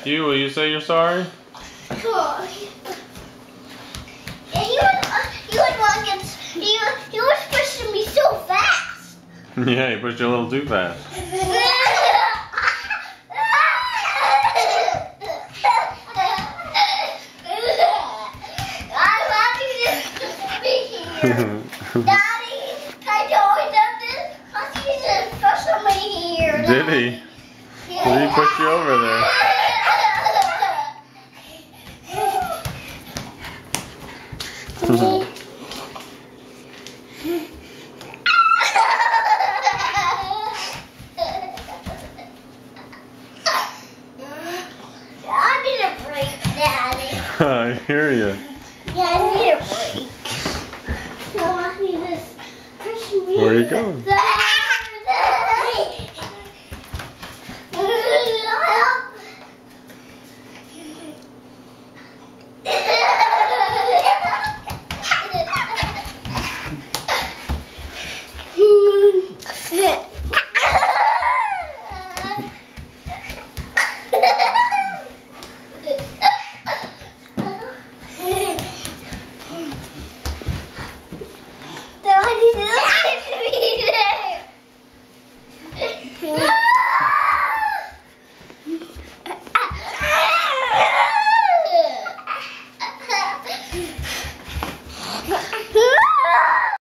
ask you, will you say you're sorry? Cool. Yeah, he was pushing me so fast. Yeah, he pushed you a little too fast. Daddy, I told him this. He's just pushing me here. Did he? Yeah. Did he push you over there? I need a break, Daddy. I hear you. Yeah, I need a break. No, he just pushed me. Where are you going?